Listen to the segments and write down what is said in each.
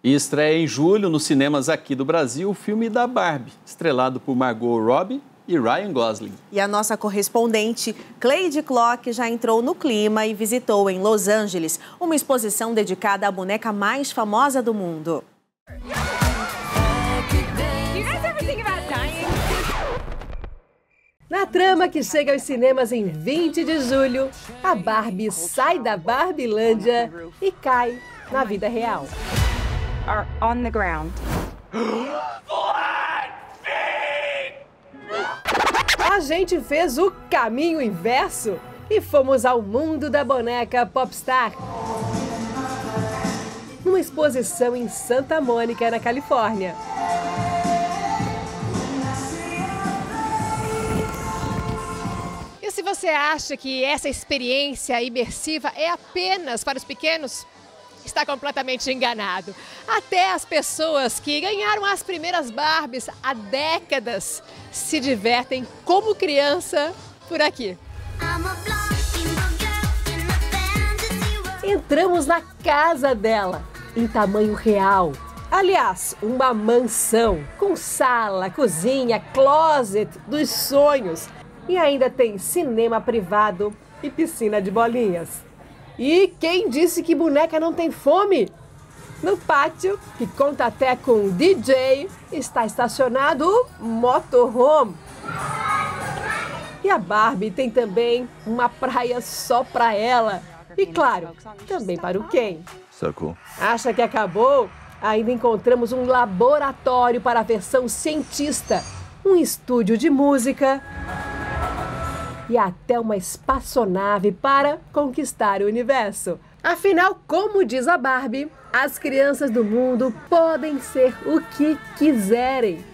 E estreia em julho nos cinemas aqui do Brasil o filme da Barbie, estrelado por Margot Robbie e Ryan Gosling. E a nossa correspondente, Cleide Clock, já entrou no clima e visitou em Los Angeles uma exposição dedicada à boneca mais famosa do mundo. Na trama que chega aos cinemas em 20 de julho, a Barbie sai da Barbilândia e cai na vida real. Are on the ground. A gente fez o caminho inverso e fomos ao mundo da boneca popstar. Numa exposição em Santa Mônica, na Califórnia. E se você acha que essa experiência imersiva é apenas para os pequenos, está completamente enganado. Até as pessoas que ganharam as primeiras Barbies há décadas se divertem como criança por aqui. Entramos na casa dela, em tamanho real. Aliás, uma mansão com sala, cozinha, closet dos sonhos. E ainda tem cinema privado e piscina de bolinhas. E quem disse que boneca não tem fome? No pátio, que conta até com DJ, está estacionado o motorhome. E a Barbie tem também uma praia só para ela. E claro, também para o Ken. So cool. Acha que acabou? Ainda encontramos um laboratório para a versão cientista, um estúdio de música e até uma espaçonave para conquistar o universo. Afinal, como diz a Barbie, as crianças do mundo podem ser o que quiserem.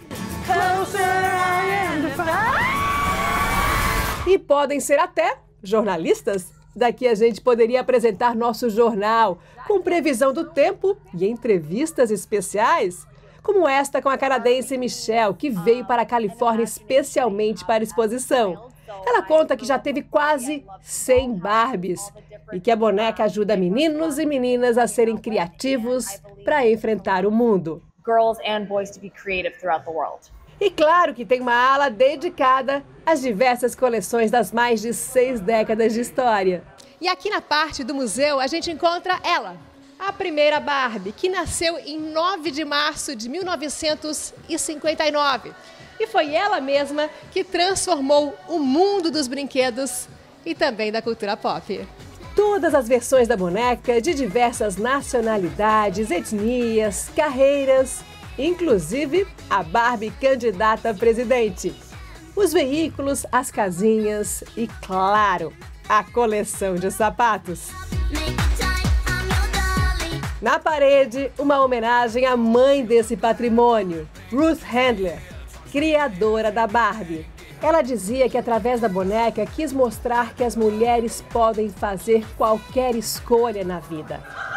E podem ser até jornalistas. Daqui a gente poderia apresentar nosso jornal com previsão do tempo e entrevistas especiais, como esta com a canadense Michelle, que veio para a Califórnia especialmente para a exposição. Ela conta que já teve quase 100 Barbies e que a boneca ajuda meninos e meninas a serem criativos para enfrentar o mundo. Girls and boys to be creative throughout the world. E claro que tem uma ala dedicada às diversas coleções das mais de 6 décadas de história. E aqui na parte do museu a gente encontra ela, a primeira Barbie, que nasceu em 9 de março de 1959. E foi ela mesma que transformou o mundo dos brinquedos e também da cultura pop. Todas as versões da boneca, de diversas nacionalidades, etnias, carreiras, inclusive a Barbie candidata a presidente. Os veículos, as casinhas e, claro, a coleção de sapatos. Na parede, uma homenagem à mãe desse patrimônio, Ruth Handler, criadora da Barbie. Ela dizia que através da boneca quis mostrar que as mulheres podem fazer qualquer escolha na vida.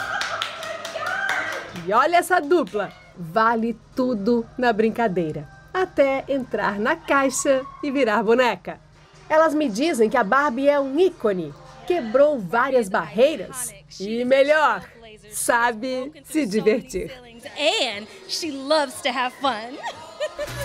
E olha essa dupla, vale tudo na brincadeira, até entrar na caixa e virar boneca. Elas me dizem que a Barbie é um ícone, quebrou várias barreiras e, melhor, sabe se divertir. And she loves to have fun.